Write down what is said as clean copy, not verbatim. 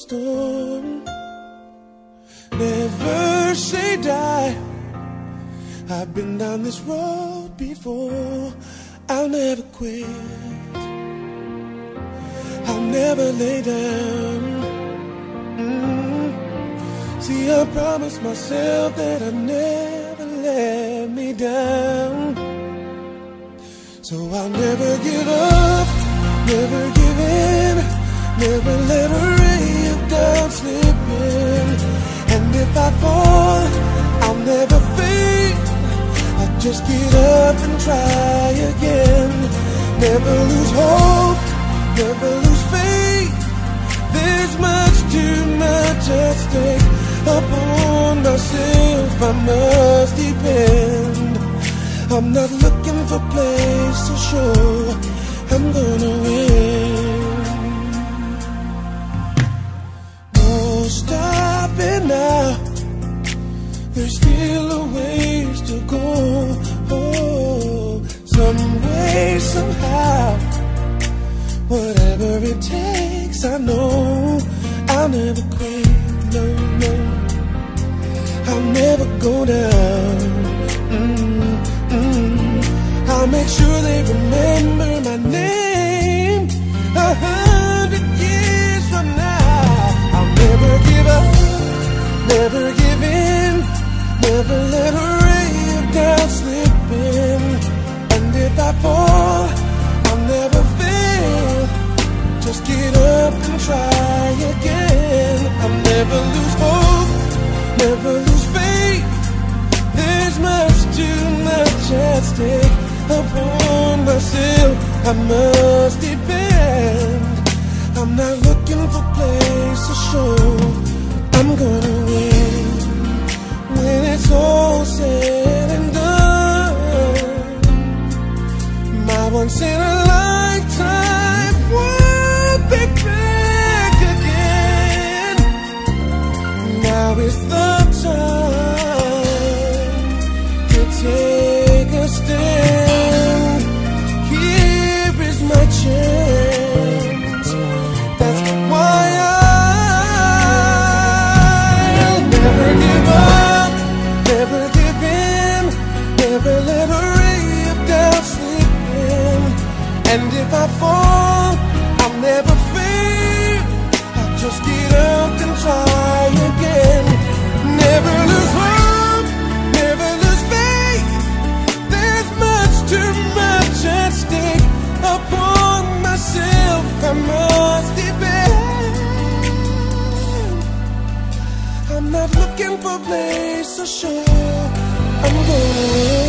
storm. Never say die. I've been down this road before. I'll never quit. I'll never lay down. See, I promised myself that I'd never let me down. So I'll never give up, never give in, never let a ray of doubt slip in. And if I fall, I'll never fail. I'll just get up and try again. Never lose hope, never lose faith. There's much too much at stake. Upon myself I must depend. I'm not looking for place to show I'm gonna win. No stopping now. There's still a ways to go. Oh, some way, somehow. Whatever it takes, I know I'll never quit. No, no, I'll never go down. I'll make sure they remember my name 100 years from now. I'll never give up, never give in, never let a ray of doubt slip in. And if I fall, I'll never fail. Just get up and try again. I'll never lose hope, never lose faith. There's much too much at stake. Upon myself I must depend. I'm not looking for place to show I'm gonna win. When it's all said and done, my once in a lifetime won't be back again. Now is the time to take a stand. Here is my chance. That's why I'll never give up, never give in, never let a ray of doubt slip in. And if I fall, I'll never fail. I'll just get up and try again. Never lose hope, never lose faith. There's much too much at stake. Upon myself I must depend. I'm not looking for place to show I'm gonna win.